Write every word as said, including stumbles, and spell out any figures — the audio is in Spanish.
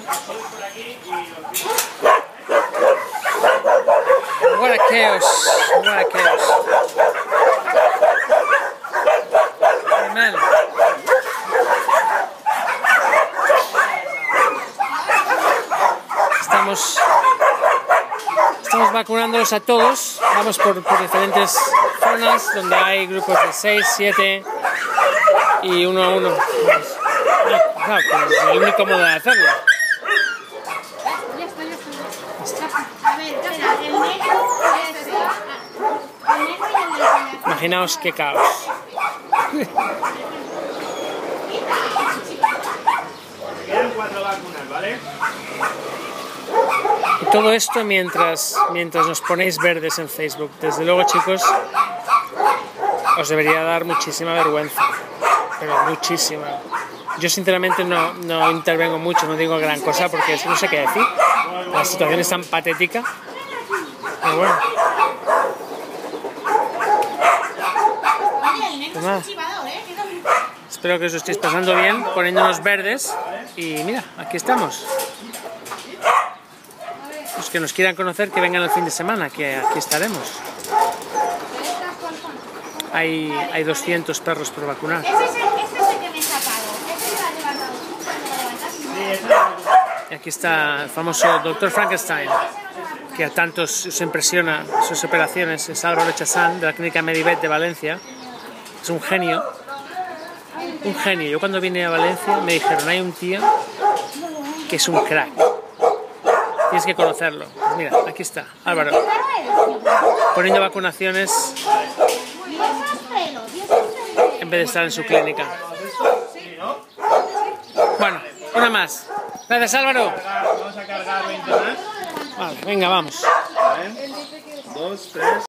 What a chaos, what a chaos. Amen. Estamos, estamos vacunándolos a todos, vamos por, por diferentes zonas donde hay grupos de seis, siete y uno a uno. Claro, pues es el único modo de hacerlo. Ya está, ya está. A ver, espera, el negro es el negro y el de... Imaginaos qué caos. Quedan cuatro vacunas, ¿vale? Y todo esto mientras, mientras nos ponéis verdes en Facebook. Desde luego, chicos, os debería dar muchísima vergüenza, pero muchísima. Yo sinceramente no, no intervengo mucho, no digo gran cosa porque no sé qué decir. La situación es tan patética. Pero bueno. Pues nada. Espero que os lo estéis pasando bien, poniéndonos verdes. Y mira, aquí estamos. Los que nos quieran conocer, que vengan el fin de semana, que aquí estaremos. Hay, hay doscientos perros por vacunar. Ese es el, ese es el que me he sacado. Ese se lo ha levantado tú cuando lo levantaste. Y aquí está el famoso doctor Frankenstein, que a tantos os impresiona sus operaciones. Es Álvaro Chazán, de la clínica Medivet de Valencia. Es un genio. Un genio. Yo cuando vine a Valencia me dijeron, hay un tío que es un crack. Tienes que conocerlo. Pues mira, aquí está, Álvaro. Poniendo vacunaciones en vez de estar en su clínica. Bueno, una más. Gracias, Álvaro. Vamos a cargar veinte más. Vale, venga, vamos. Dos, tres.